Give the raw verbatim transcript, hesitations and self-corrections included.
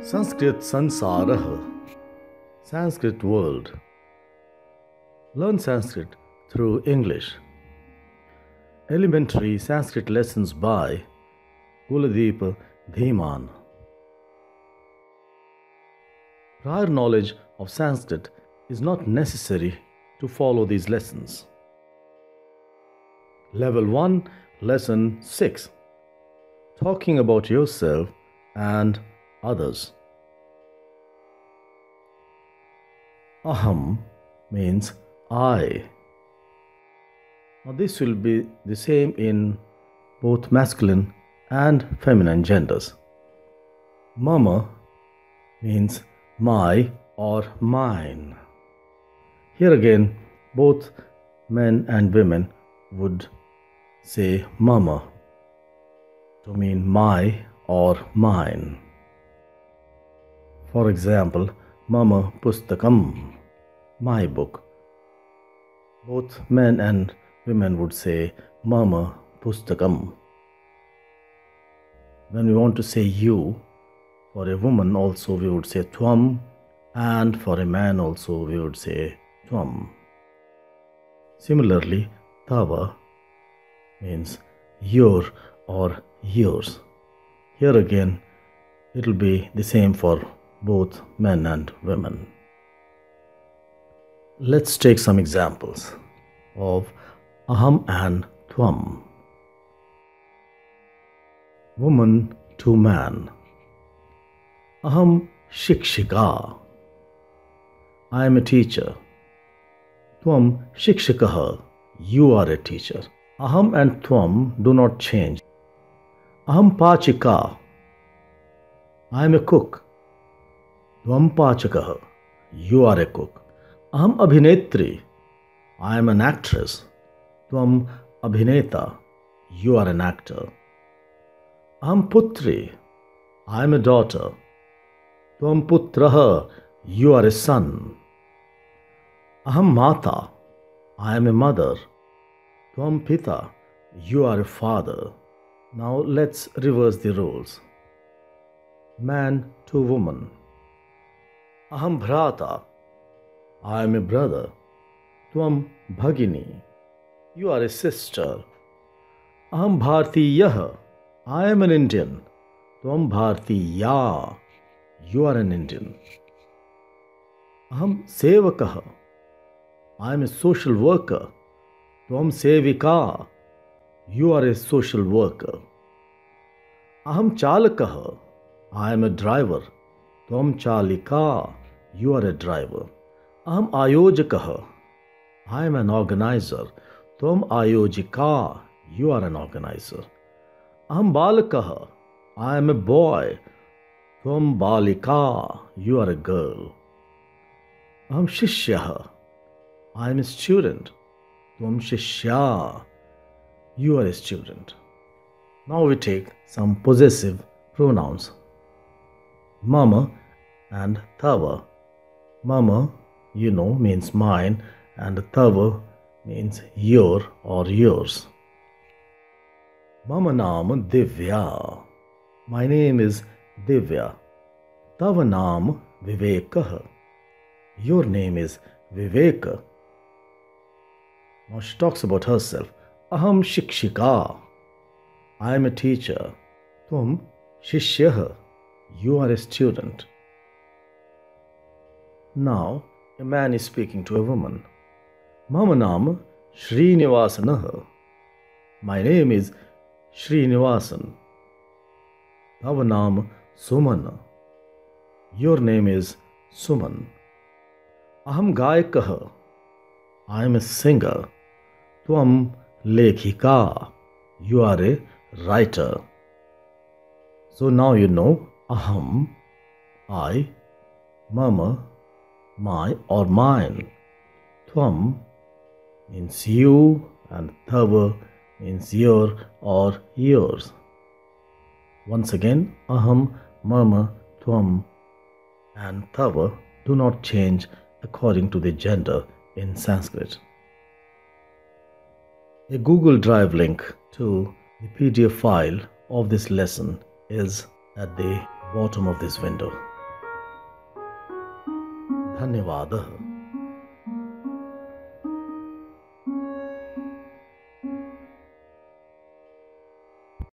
Sanskrit Sansarah, Sanskrit World. Learn Sanskrit through English. Elementary Sanskrit lessons by Kuldip Dhiman. Prior knowledge of Sanskrit is not necessary to follow these lessons. Level one, Lesson six. Talking about yourself and others. Aham means I. Now this will be the same in both masculine and feminine genders. Mama means my or mine. Here again, both men and women would say mama to mean my or mine. For example, mama pustakam, my book. Both men and women would say mama pustakam. When we want to say you, for a woman also we would say tvam, and for a man also we would say tvam. Similarly, tava means your or yours. Here again, it will be the same for both men and women. Let's take some examples of aham and tvam. Woman to man. Aham shikshika. I am a teacher. Tvam shikshikaha. You are a teacher. Aham and tvam do not change. Aham pachika. I am a cook. Tvam pachakaha. You are a cook. Aham abhinetri. I am an actress. Tvam abhineta. You are an actor. Aham putri. I am a daughter. Tvam putraha. You are a son. Aham mata. I am a mother. Tvam pita. You are a father. Now let's reverse the roles. Man to woman. Aham bhrata. I am a brother. Tvam bhagini. You are a sister. Aham bhartiyah. I am an Indian. Tvam bhartiya. You are an Indian. Aham sevakah. I am a social worker. Tvam sevika. You are a social worker. Aham chalakah. I am a driver. Tvam chalika. You are a driver. Aham ayojakah. I am an organizer. Tvam ayojika. You are an organizer. Aham balakah. I am a boy. Tvam balika. You are a girl. Aham shishyah. I am a student. Tvam shishya. You are a student. Now we take some possessive pronouns. Mama and tava. Mama, you know, means mine, and tava means your or yours. Mama naam Divya. My name is Divya. Tava naam Vivekah. Your name is Viveka. Now she talks about herself. Aham shikshika. I am a teacher. Tvam shishyah. You are a student. Now a man is speaking to a woman. Mama naam Srinivasanah. My name is Srinivasan. Tava naam Suman. Your name is Suman. Aham gayakah. I am a singer. Tvam lekhika. You are a writer. So now you know aham, I, mama, my or mine. Tvam means you and tava means your or yours. Once again, aham, mama, tvam and tava do not change according to the gender in Sanskrit. A Google Drive link to the P D F file of this lesson is at the bottom of this window. धन्यवादः।